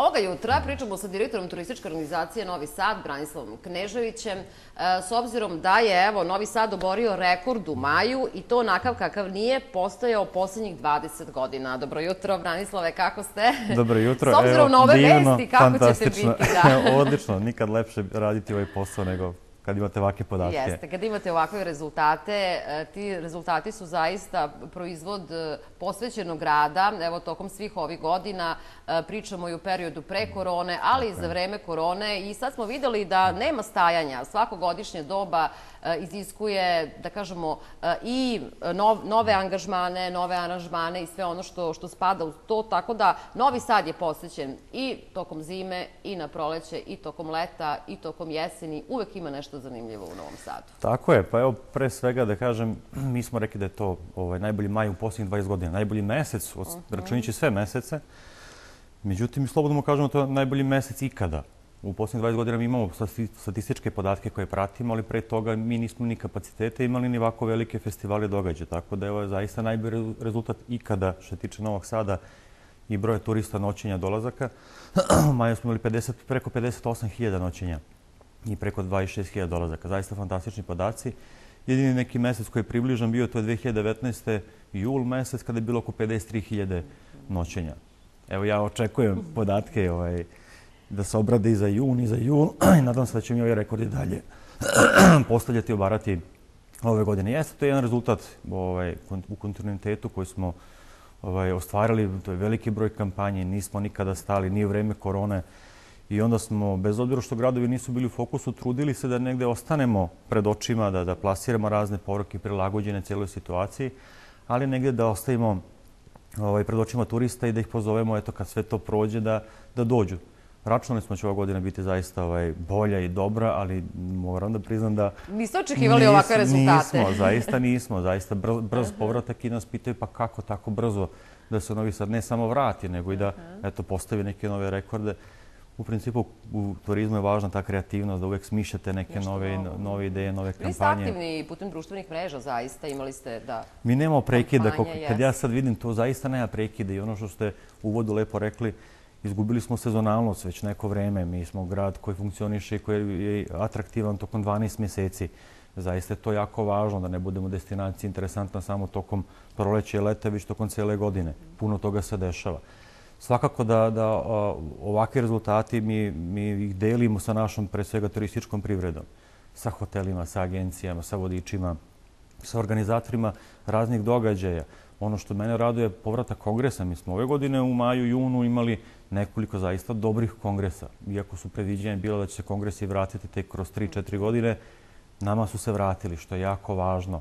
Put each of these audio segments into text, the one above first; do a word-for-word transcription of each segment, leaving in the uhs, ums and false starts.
Ovoga jutra pričamo sa direktorom turističke organizacije Novi Sad, Branislavom Kneževićem, s obzirom da je, evo, Novi Sad oborio rekord u maju i to onakav kakav nije postojao poslednjih dvadeset godina. Dobro jutro, Branislave, kako ste? Dobro jutro. S obzirom na ove vesti, kako ćete biti? Odlično, nikad lepše raditi ovaj posao nego kad imate ovakve podatke. Jeste, kad imate ovakve rezultate, ti rezultati su zaista proizvod posvećenog rada. Evo, tokom svih ovih godina pričamo i u periodu pre korone, ali i za vreme korone. I sad smo videli da nema stajanja. Svako godišnje doba iziskuje, da kažemo, i nove angažmane, nove aranžmane i sve ono što spada u to. Tako da Novi Sad je posvećen i tokom zime, i na proleće, i tokom leta, i tokom jeseni. Uvek ima nešto zanimljivo u Novom Sadu. Tako je. Pa evo, pre svega da kažem, mi smo rekli da je to najbolji maj u posljednjih dvadeset godina. Najbolji mesec, računajući sve mesece. Međutim, slobodno kažemo da je to najbolji mesec ikada. U posljednjih dvadeset godina mi imamo statističke podatke koje pratimo, ali pre toga mi nismo ni kapacitete imali ni ovako velike festivale događaja. Tako da je ovo zaista najbolji rezultat ikada što se tiče Novog Sada i broja turista, noćenja, dolazaka. U maju smo imali preko pedeset osam hiljada noćenja i preko dvadeset šest hiljada dolazaka. Zaista fantastični podaci. Jedini neki mesec koji je približan bio to je dve hiljade devetnaeste. jul mesec kada je bilo oko pedeset tri hiljade noćenja. Evo, ja očekujem podatke da se obrade i za jun i za jul i nadam se da će mi ovaj rekord i dalje postavljati i obarati ove godine. Jeste, to je jedan rezultat u kontinuitetu koji smo ostvarili. To je veliki broj kampanje, nismo nikada stali, ni u vreme korone. I onda smo, bez obzira što gradovi nisu bili u fokusu, trudili se da negde ostanemo pred očima, da plasiramo razne poruke prilagođene cijeloj situaciji, ali negde da ostavimo pred očima turista i da ih pozovemo, eto, kad sve to prođe, da dođu. Računali smo će ova godina biti zaista bolja i dobra, ali moram da priznam da... Niste očekivali ovakve rezultate? Nismo, zaista nismo. Zaista brz povratak i nas pitaju pa kako tako brzo da se Novi Sad ne samo vrati, nego i da postavi neke nove rekorde. U principu, u turizmu je važna ta kreativnost, da uvek smišljate neke nove ideje, nove kampanje. Vi ste aktivni putem društvenih mreža, zaista, imali ste da... Mi nemamo prekida. Kad ja sad vidim, to zaista nema prekida i ono što ste u uvodu lepo rekli, izgubili smo sezonalnost već neko vreme. Mi smo grad koji funkcioniše i koji je atraktivan tokom dvanaest mjeseci. Zaista je to jako važno da ne budemo destinacija interesantna samo tokom proleća i leta, već tokom cijele godine. Puno toga se dešava. Svakako da ovakvi rezultati mi ih delimo sa našom, pre svega, turističkom privredom. Sa hotelima, sa agencijama, sa vodičima, sa organizatorima raznih događaja. Ono što mene raduje je povratak kongresa. Mi smo ove godine u maju, junu imali nekoliko zaista dobrih kongresa. Iako su predviđenje bilo da će se kongresi vratiti tek kroz tri četiri godine, nama su se vratili, što je jako važno.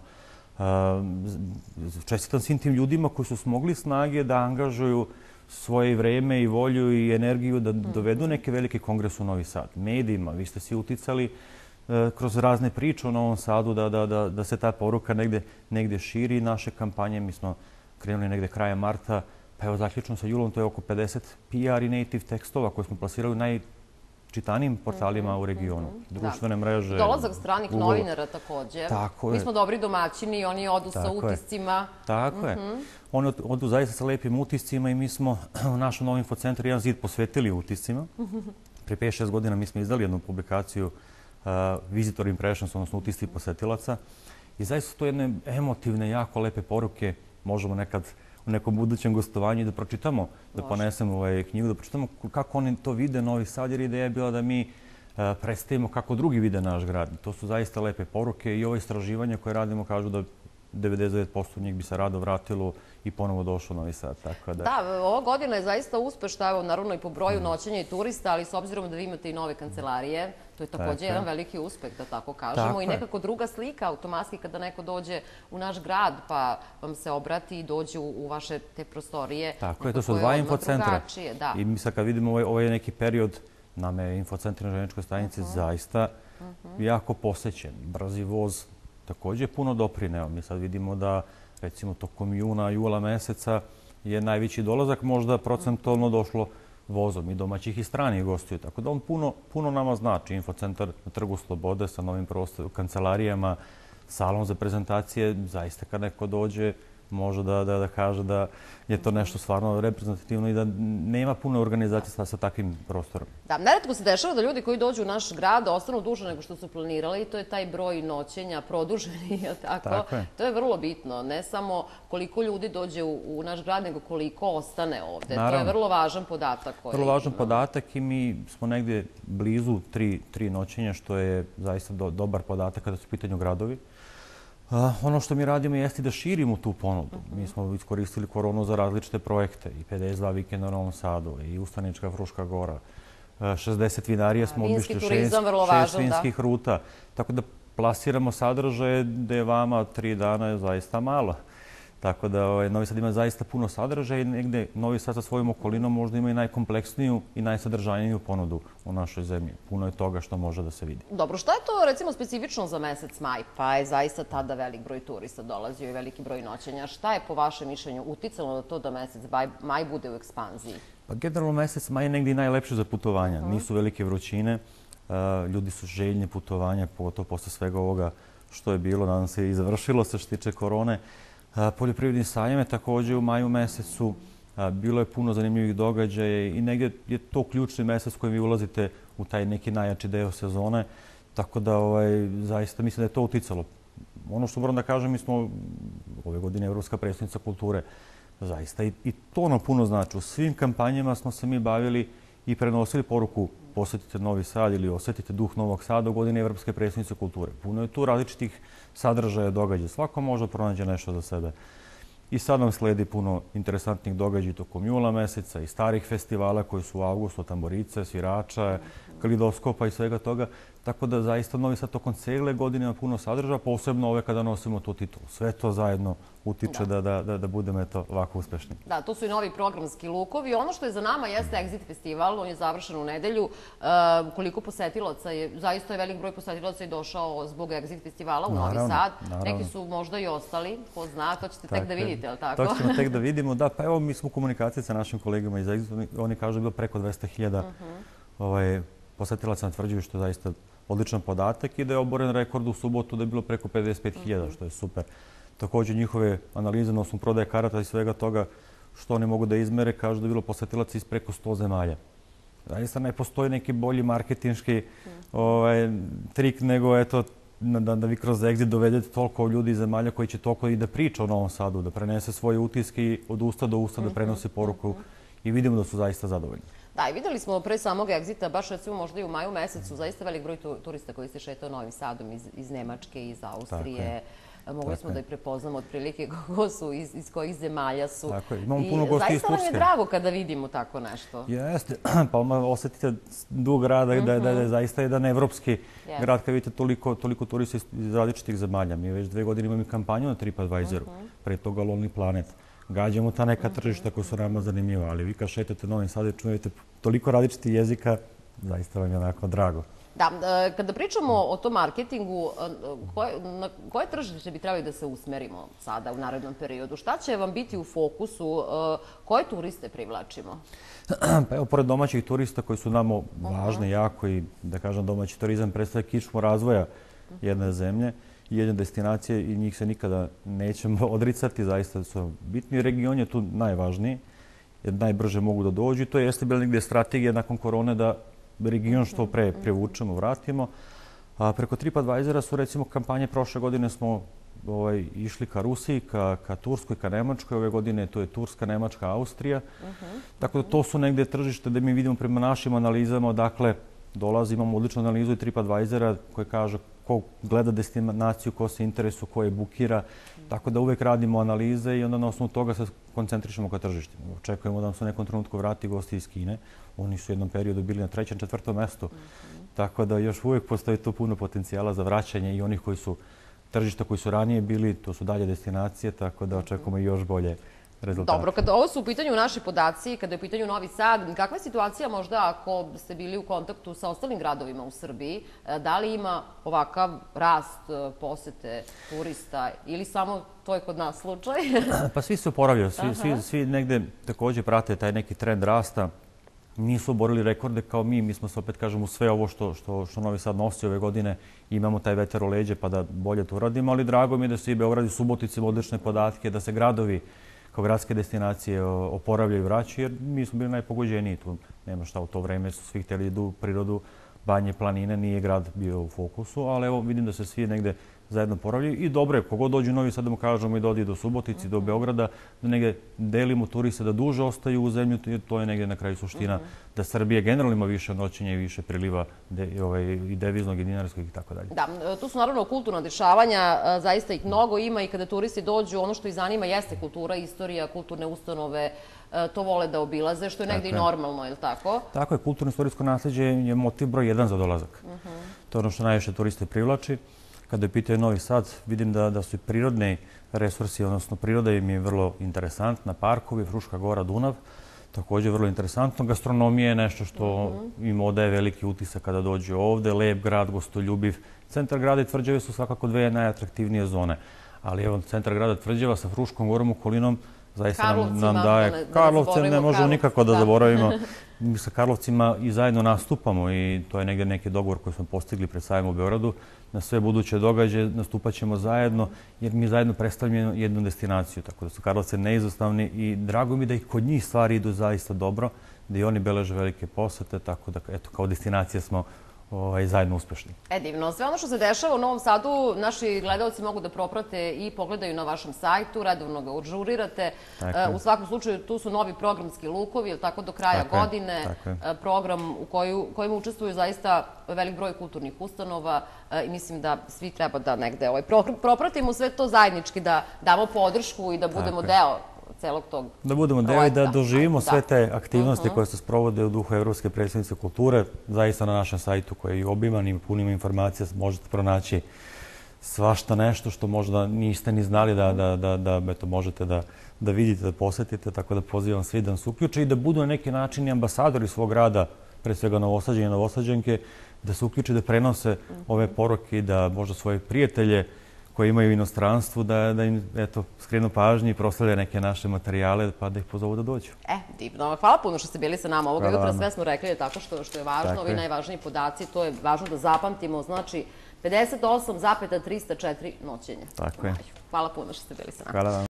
Čestitam svim tim ljudima koji su smogli snage da angažuju svoje vreme i volju i energiju da dovedu neke velike kongrese u Novi Sad. Medijima, vi ste svi uticali kroz razne priče u Novom Sadu da se ta poruka negde širi. Naše kampanje, mi smo krenuli negde kraja marta, pa evo zaključno sa julom, to je oko pedeset P R i native tekstova koje smo plasirali u najčitanijim portalima u regionu. Društvene mreže. Dolazak stranih novinara također. Mi smo dobri domaćini i oni odu sa utiscima. Tako je. Oni odu zaista sa lepim utiscima i mi smo u našem novom infocentru jedan zid posvetili utiscima. Pre pet šest godina mi smo izdali jednu publikaciju Visitor Impressions, odnosno utisci posetilaca. I zaista su to jedne emotivne, jako lepe poruke. Možemo nekad u nekom budućem gostovanju da pročitamo, da ponesemo knjigu, da pročitamo kako oni to vide Novi Sad, jer ideja je bila da mi predstavimo kako drugi vide naš grad. To su zaista lepe poruke i ovo istraživanje koje radimo kažu da devedeset devet posto njih bi se rado vratilo i ponovo došlo u Novi Sad. Da, ova godina je zaista uspešna, evo, naravno i po broju noćenja i turista, ali s obzirom da vi imate i nove kancelarije, to je također jedan veliki uspeh, da tako kažemo, i nekako druga slika automatski kada neko dođe u naš grad pa vam se obrati i dođe u vaše te prostorije. Tako je, to su dva infocentra. I mi sad kad vidimo ovaj neki period, nam je infocentri na Željezničkoj stanici zaista jako posećen. Brzi voz također je puno doprineo. Mi sad vidimo da, recimo, tokom juna, jula meseca je najveći dolazak možda procentualno došlo vozom i domaćih i stranih gostiju. Tako da on puno nama znači. Infocentar na Trgu Slobode sa novim kancelarijama, salon za prezentacije. Zaista kad neko dođe, može da, da, da kaže da je to nešto stvarno reprezentativno i da nema puno organizacije sa, sa takvim prostorom. Da, neretko se dešava da ljudi koji dođu u naš grad ostanu duže nego što su planirali i to je taj broj noćenja produženi, tako? Tako je. To je vrlo bitno, ne samo koliko ljudi dođe u, u naš grad, nego koliko ostane ovde. Naravno. To je vrlo važan podatak. Koji Vrlo važan imamo. podatak i mi smo negdje blizu tri, tri noćenja, što je zaista do, dobar podatak kada su u pitanju gradovi. A, ono što mi radimo jeste da širimo tu ponudu. Uh -huh. Mi smo iskoristili koronu za različite projekte, i pedeset dva vikenda u Novom Sadu, i Ustanička Fruška Gora. šezdeset vinarija smo obišli, šest, šest vinskih da. ruta. Tako da plasiramo sadržaje gde je vama tri dana je zaista malo. Tako da ovaj, Novi Sad ima zaista puno sadržaja i negde Novi Sad sa svojom okolinom možda ima i najkompleksniju i najsadržajniju ponudu u našoj zemlji. Puno je toga što može da se vidi. Dobro, šta je to recimo specifično za mesec maj? Pa je zaista tada velik broj turista dolazio i veliki broj noćenja. Šta je po vašem mišljenju uticalo na to da mesec maj bude u ekspanziji? Pa generalno mesec maj je negdje i najlepši za putovanja. Uh-huh. Nisu velike vrućine, ljudi su željni putovanja, pogotovo posle svega ovoga što je bilo, nadam se i završilo se što tiče korone. Poljoprivredni sajam je također u maju mesecu. Bilo je puno zanimljivih događaja i negdje je to ključni mesec kojim vi ulazite u taj neki najjači deo sezone. Tako da ovaj, zaista mislim da je to uticalo. Ono što moram da kažem, mi smo ove godine Evropska predstavnica kulture. Zaista i, i to nam puno znači. U svim kampanjama smo se mi bavili i prenosili poruku posjetite Novi Sad ili osjetite duh Novog Sada u godini Evropske predstavnice kulture. Puno je tu različitih sadržaja događaja. Svako može pronaći nešto za sebe. I sad nam sledi puno interesantnih događaja tokom jula meseca i starih festivala koji su u avgustu, Tamborice, Svirača, Kalidoskopa i svega toga. Tako da zaista Novi Sad tokom cele godine ima puno sadržaja, posebno ove kada nosimo tu titulu. Sve to zajedno utiče da, da, da, da budemo eto, ovako uspešni. Da, to su i novi programski lukovi. Ono što je za nama jeste Exit festival, on je završen u nedelju. E, koliko posetilaca je, zaista je velik broj posetilaca je došao zbog Exit festivala u Novi Sad. Naravno. Neki su možda i ostali, ko zna, to ćete tako tek da vidite, je li tako? To ćemo tek da vidimo, da. Pa evo, mi smo u komunikaciji sa našim kolegama iz Exit, oni kažu da je bilo preko dvesta hiljada uh -huh. ovaj, posetilaca na Tvrđavi, što je zaista odličan podatak i da je oboren rekord u subotu da je bilo preko pedeset pet hiljada, što je super. Također njihove analize na osnovu prodaje karata i svega toga što oni mogu da izmere, kažu da je bilo posetilaca iz preko sto zemalja. Zaista ne postoji neki bolji marketinški ovaj, trik nego eto, da, da vi kroz Exit dovedete toliko ljudi iz zemalja koji će toliko i da priča o Novom Sadu, da prenese svoje utiske i od usta do usta da prenose poruku i vidimo da su zaista zadovoljni. Da, i videli smo pre samog Exita, baš recimo možda i u maju mesecu, zaista velik broj turista koji se šetao Novim Sadom iz, iz Nemačke, iz Austrije. Mogli smo da i prepoznamo otprilike ko su, iz, iz kojih zemalja su. Tako je, imamo puno gosti iz Turske. Zaista nam je drago kada vidimo tako nešto. Jeste, pa osjetite dug grada da, da je zaista jedan evropski yes. grad kad vidite toliko, toliko turista iz različitih zemalja. Mi već dve godine imamo kampanju na TripAdvisoru, uh -huh. pre toga Lonely Planet. Gađamo ta neka tržišta koja su nama zanimljiva, ali vi kad šetate Novim Sadom i čujete toliko različitih jezika, zaista vam je onako drago. Da, kada pričamo o tom marketingu, koje, na koje tržište bi trebali da se usmerimo sada u narednom periodu? Šta će vam biti u fokusu? Koje turiste privlačimo? Pa evo, pored domaćih turista koji su nam važni jako i da kažem domaći turizam predstavlja kičmu razvoja jedne zemlje i jedne destinacije i njih se nikada nećemo odricati. Zaista su bitni. Region je tu najvažniji jer najbrže mogu da dođu. To jeste bila negdje strategija nakon korone da region što pre prevučemo, vratimo. A preko TripAdvisora su recimo kampanje prošle godine smo ovaj, išli ka Rusiji, ka, ka Turskoj, ka Nemačkoj. Ove godine to je Turska, Nemačka, Austrija. Uh -huh. Tako da to su negdje tržište da mi vidimo prema našim analizama odakle dolazi. Imamo odličnu analizu i TripAdvisora koji kaže ko gleda destinaciju, ko se interesuje, ko je bukira. Tako da uvek radimo analize i onda na osnovu toga se koncentrišemo ka tržištima. Očekujemo da nam se u nekom trenutku vrati gosti iz Kine. Oni su u jednom periodu bili na trećem, četvrtom mestu. Tako da još uvijek postoji tu puno potencijala za vraćanje i onih koji su tržišta koji su ranije bili, to su dalje destinacije, tako da očekujemo i još bolje rezultate. Dobro, kada ovo su u pitanju naši podaci, kada je u pitanju Novi Sad, kakva je situacija možda ako ste bili u kontaktu sa ostalim gradovima u Srbiji? Da li ima ovakav rast posete turista ili samo to je kod nas slučaj? Pa svi se oporavljaju, svi, svi, svi negde također prate taj neki trend rasta. nisu oborili rekorde kao mi. Mi smo se opet, kažem, u sve ovo što, što, što Novi Sad nosi ove godine, imamo taj vetar u leđe pa da bolje to uradimo, ali drago mi je da se i Beograd i Subotica imaju odlične podatke, da se gradovi kao gradske destinacije oporavljaju i vraćaju, jer mi smo bili najpogođeniji tu. Nema šta, u to vreme su svi htjeli idu u prirodu, banje, planine, nije grad bio u fokusu, ali evo vidim da se svi negde zajedno poravljaju i dobro je, kogod dođe u Novi Sad, da mu kažemo i da odi do Subotici, do Beograda, da negde delimo turiste, da duže ostaju u zemlju, to je negde na kraju suština, da Srbija generalno ima više noćenja i više priliva i deviznog i dinarskog i tako dalje. Da, tu su naravno kulturna dešavanja, zaista ih mnogo ima i kada turisti dođu, ono što ih zanima jeste kultura, istorija, kulturne ustanove, to vole da obilaze, što je negde i normalno, je li tako? Tako je, kulturno-istorijsko nasljeđe je motiv broj jedan za dolazak. To je ono što najviše turiste privlači. Kada je pitao Novi Sad, vidim da, da su i prirodni resursi, odnosno priroda im je vrlo interesantna, parkovi, Fruška Gora, Dunav, također vrlo interesantno. Gastronomija je nešto što im odaje veliki utisak kada dođe ovde, lep grad, gostoljubiv. Centar grada i Tvrđave su svakako dve najatraktivnije zone, ali evo, centar grada Tvrđava sa Fruškom Gorom, okolinom, zaista nam, nam daje. Karlovce ne možemo nikako da zaboravimo. Mi sa Karlovcima i zajedno nastupamo i to je negdje neki dogovor koji smo postigli pred sajmom u Beogradu. Na sve buduće događaje nastupat ćemo zajedno jer mi zajedno predstavljamo jednu destinaciju. Tako da su Karlovce neizostavni i drago mi da i kod njih stvari idu zaista dobro, da i oni beleže velike posete, tako da eto, kao destinacija smo ovaj, zajedno uspešni. E, divno. Sve ono što se dešava u Novom Sadu, naši gledalci mogu da proprate i pogledaju na vašem sajtu, redovno ga ažurirate. U svakom slučaju, tu su novi programski lukovi, jer tako do kraja tako godine, je, program u koju, kojima učestvuju zaista velik broj kulturnih ustanova i mislim da svi treba da negde ovaj, propratimo sve to zajednički, da damo podršku i da budemo deo celog tog projekta. Da budemo deo i da doživimo sve te aktivnosti koje se sprovode u duhu Evropske predstavnice kulture. Zaista na našem sajtu koji je obiman i punim informacija možete pronaći svašta nešto što možda niste ni znali da možete da vidite, da posetite. Tako da pozivam svi da nas uključe i da budu na neki način i ambasadori svog rada, pre svega Novosađani i Novosađanke, da se uključe, da prenose ove poruke i da možda svoje prijatelje koji imaju u inostranstvu, da im skrenu pažnju i proslavljaju neke naše materijale, pa da ih pozovu da dođu. E, divno. Hvala puno što ste bili sa nama ovoga jutra. Sve smo rekli tako što je važno, ovi najvažniji podaci, to je važno da zapamtimo. Znači, pedeset osam zarez trista četiri noćenja. Tako je. Hvala puno što ste bili sa nama. Hvala vam.